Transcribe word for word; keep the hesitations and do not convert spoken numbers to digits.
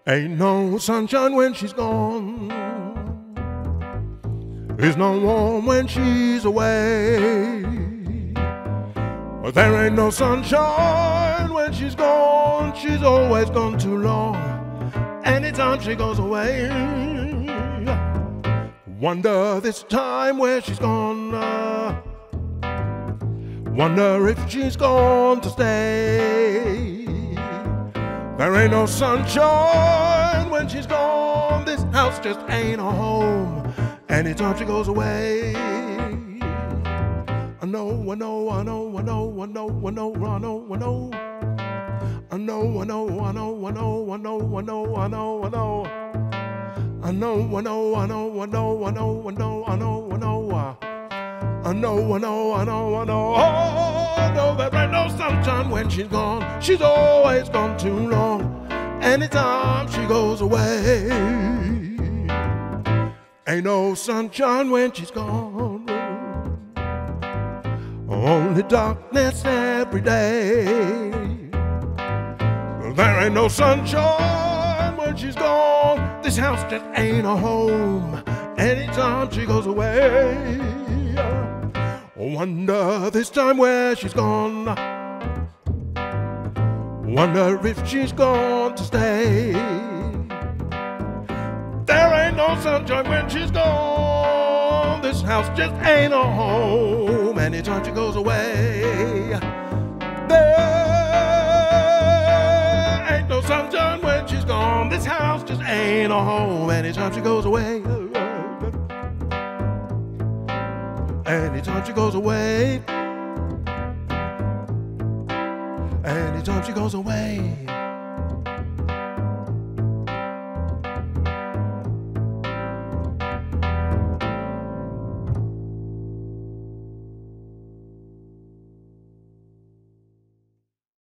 Ain't no sunshine when she's gone. There's no warm when she's away. But there ain't no sunshine when she's gone. She's always gone too long. Anytime she goes away, wonder this time where she's gone. Uh, wonder if she's gone to stay. There ain't no sunshine when she's gone. This house just ain't a home anytime she goes away. I know, I know, I know, I know, I know, I know, I know, I know. I know, I know, I know, I know, I know, I know, I know, I know. I know, I know, I know, I know, I know, I know, I know, I know. I know, I know, I know, I know. Oh, I know there ain't no sunshine when she's gone. She's always gone too long. Anytime she goes away, ain't no sunshine when she's gone. Only darkness every day. There ain't no sunshine when she's gone. This house just ain't a home anytime she goes away. Wonder this time where she's gone. Wonder if she's gone to stay. There ain't no sunshine when she's gone. This house just ain't a home anytime she goes away. There ain't no sunshine when she's gone. This house just ain't a home anytime she goes away. Anytime she goes away. Anytime she goes away.